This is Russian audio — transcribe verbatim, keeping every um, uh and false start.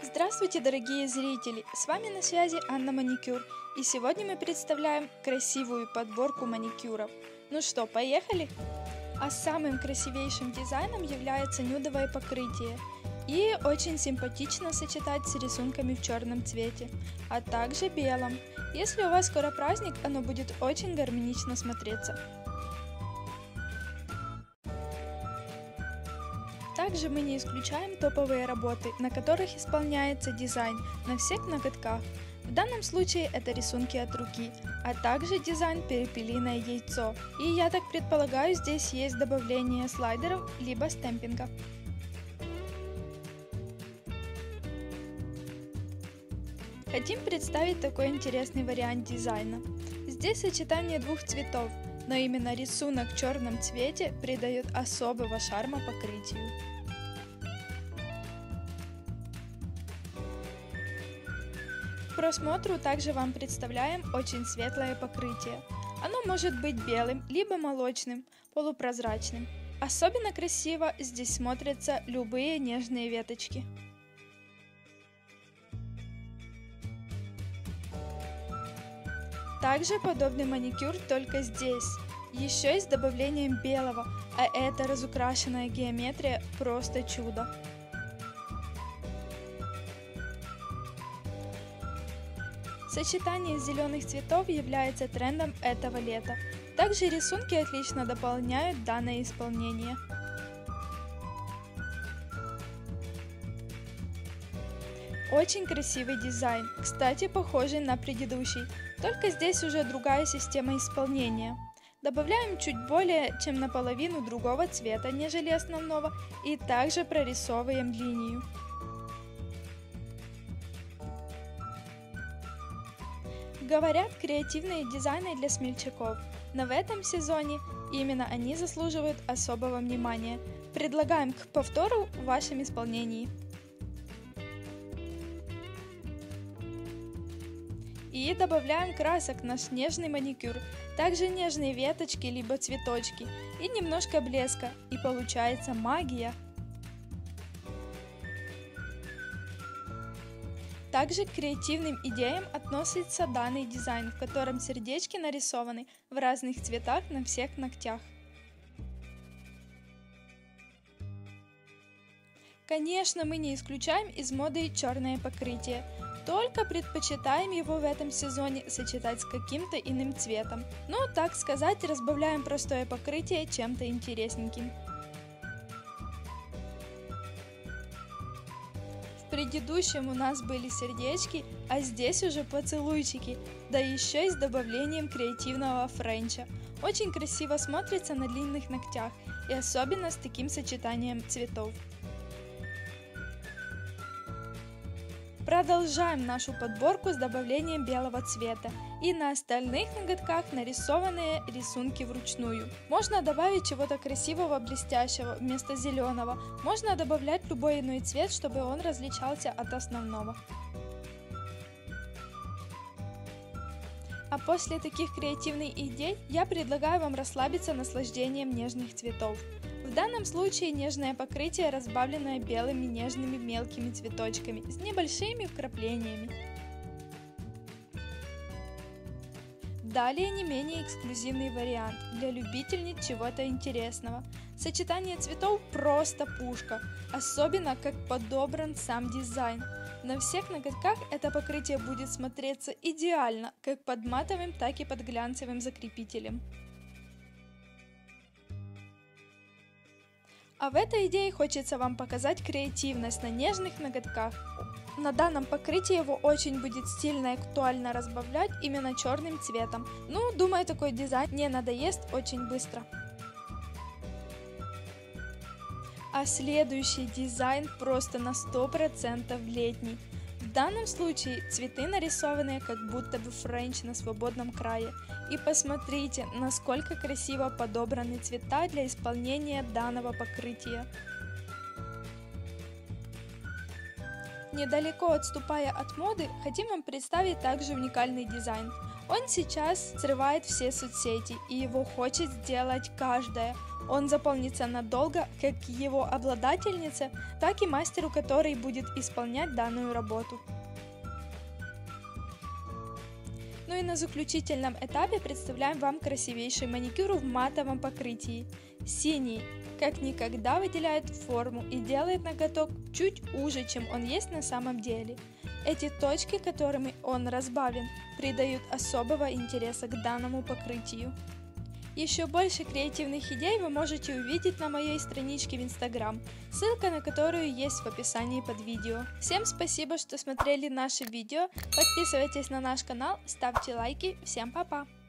Здравствуйте, дорогие зрители! С вами на связи Анна Маникюр, и сегодня мы представляем красивую подборку маникюров. Ну что, поехали? А самым красивейшим дизайном является нюдовое покрытие, и очень симпатично сочетать с рисунками в черном цвете, а также белом. Если у вас скоро праздник, оно будет очень гармонично смотреться. Также мы не исключаем топовые работы, на которых исполняется дизайн на всех ноготках. В данном случае это рисунки от руки, а также дизайн перепелиное яйцо. И я так предполагаю, здесь есть добавление слайдеров либо стемпинга. Хотим представить такой интересный вариант дизайна. Здесь сочетание двух цветов, но именно рисунок в черном цвете придает особого шарма покрытию. К просмотру также вам представляем очень светлое покрытие. Оно может быть белым, либо молочным, полупрозрачным. Особенно красиво здесь смотрятся любые нежные веточки. Также подобный маникюр только здесь, еще и с добавлением белого, а эта разукрашенная геометрия просто чудо. Сочетание зеленых цветов является трендом этого лета. Также рисунки отлично дополняют данное исполнение. Очень красивый дизайн, кстати, похожий на предыдущий, только здесь уже другая система исполнения. Добавляем чуть более чем наполовину другого цвета, нежели основного, и также прорисовываем линию. Говорят, креативные дизайны для смельчаков, но в этом сезоне именно они заслуживают особого внимания. Предлагаем к повтору в вашем исполнении. И добавляем красок в наш нежный маникюр, также нежные веточки либо цветочки и немножко блеска, и получается магия. Также к креативным идеям относится данный дизайн, в котором сердечки нарисованы в разных цветах на всех ногтях. Конечно, мы не исключаем из моды черное покрытие, только предпочитаем его в этом сезоне сочетать с каким-то иным цветом. Ну, так сказать, разбавляем простое покрытие чем-то интересненьким. В предыдущем у нас были сердечки, а здесь уже поцелуйчики, да еще и с добавлением креативного френча. Очень красиво смотрится на длинных ногтях, и особенно с таким сочетанием цветов. Продолжаем нашу подборку с добавлением белого цвета, и на остальных ноготках нарисованные рисунки вручную. Можно добавить чего-то красивого, блестящего вместо зеленого, можно добавлять любой иной цвет, чтобы он различался от основного. А после таких креативных идей я предлагаю вам расслабиться наслаждением нежных цветов. В данном случае нежное покрытие, разбавленное белыми нежными мелкими цветочками с небольшими вкраплениями. Далее не менее эксклюзивный вариант для любительниц чего-то интересного. Сочетание цветов просто пушка, особенно как подобран сам дизайн. На всех ноготках это покрытие будет смотреться идеально, как под матовым, так и под глянцевым закрепителем. А в этой идее хочется вам показать креативность на нежных ноготках. На данном покрытии его очень будет стильно и актуально разбавлять именно черным цветом. Ну, думаю, такой дизайн не надоест очень быстро. А следующий дизайн просто на сто процентов летний. В данном случае цветы нарисованы как будто бы френч на свободном крае. И посмотрите, насколько красиво подобраны цвета для исполнения данного покрытия. Недалеко отступая от моды, хотим вам представить также уникальный дизайн. Он сейчас срывает все соцсети, и его хочет сделать каждая. Он запомнится надолго как его обладательнице, так и мастеру, который будет исполнять данную работу. Ну и на заключительном этапе представляем вам красивейший маникюр в матовом покрытии. Синий как никогда выделяет форму и делает ноготок чуть уже, чем он есть на самом деле. Эти точки, которыми он разбавлен, придают особого интереса к данному покрытию. Еще больше креативных идей вы можете увидеть на моей страничке в Instagram, ссылка на которую есть в описании под видео. Всем спасибо, что смотрели наше видео, подписывайтесь на наш канал, ставьте лайки, всем пока!